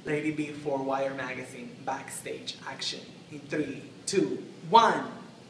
Lady B for Wire Magazine Backstage Action in 3, 2, 1.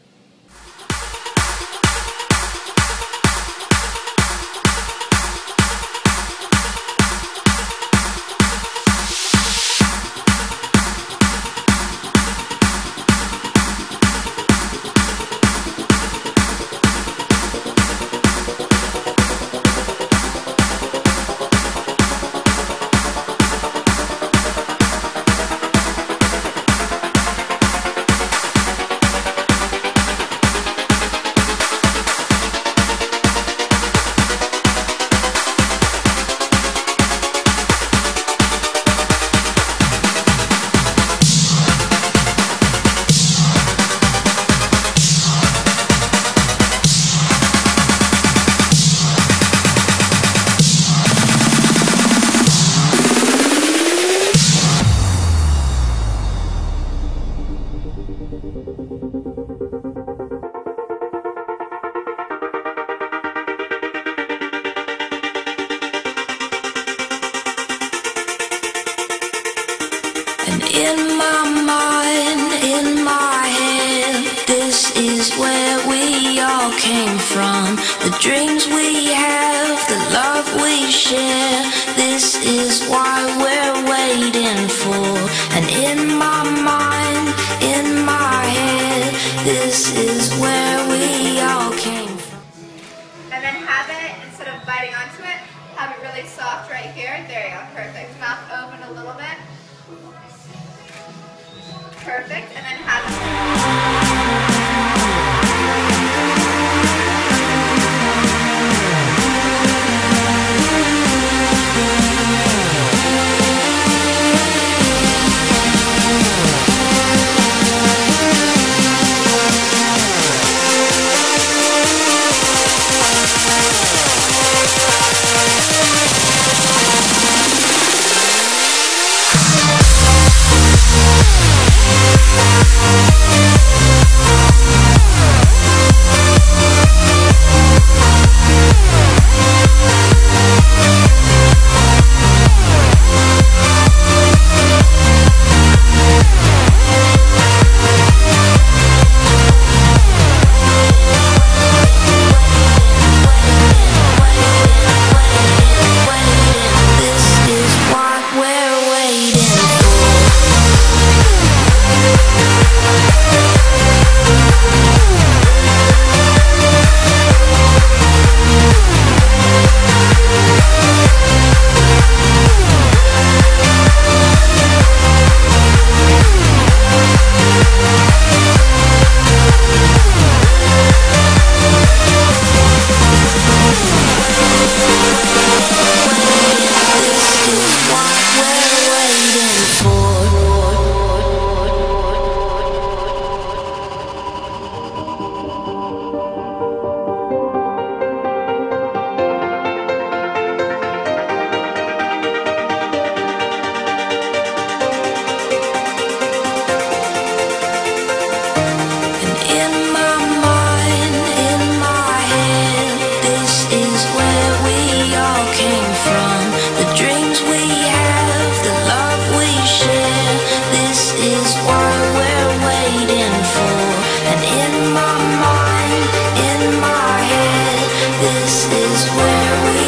And in my mind, in my head, this is where we all came from. The dreams we have, the love we share, this is why we're waiting for. And in my mind, in my head, this is where we all came from. And then have it, instead of biting onto it, have it really soft right here. There you go, perfect. Mouth open a little bit. Perfect, and then have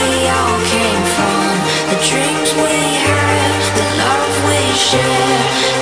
share.